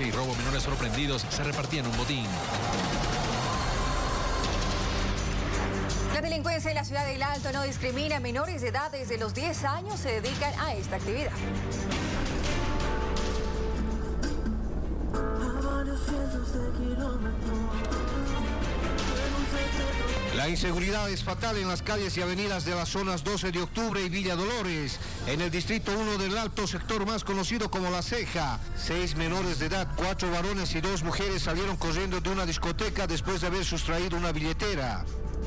violencia y robo a menores sorprendidos se repartían un botín. La delincuencia en la ciudad del Alto no discrimina. Menores de edad desde los 10 años se dedican a esta actividad. La inseguridad es fatal en las calles y avenidas de las zonas 12 de octubre y Villa Dolores. En el distrito 1 del Alto, sector más conocido como La Ceja, 6 menores de edad, 4 varones y 2 mujeres salieron corriendo de una discoteca después de haber sustraído una billetera.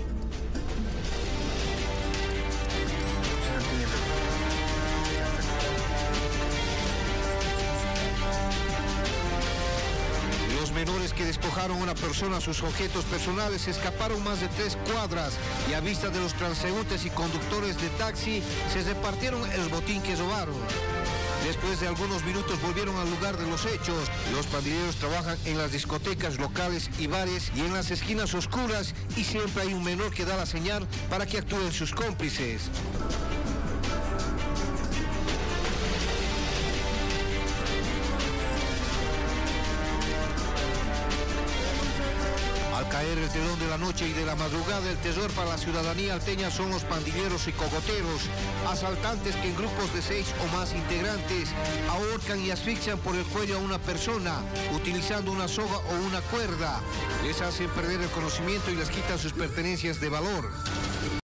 Los menores que despojaron a una persona sus objetos personales escaparon más de 3 cuadras y a vista de los transeúntes y conductores de taxi se repartieron el botín que robaron. Después de algunos minutos volvieron al lugar de los hechos. Los pandilleros trabajan en las discotecas locales y bares y en las esquinas oscuras y siempre hay un menor que da la señal para que actúen sus cómplices. Al caer el telón de la noche y de la madrugada, el terror para la ciudadanía alteña son los pandilleros y cogoteros, asaltantes que en grupos de 6 o más integrantes ahorcan y asfixian por el cuello a una persona, utilizando una soga o una cuerda. Les hacen perder el conocimiento y les quitan sus pertenencias de valor.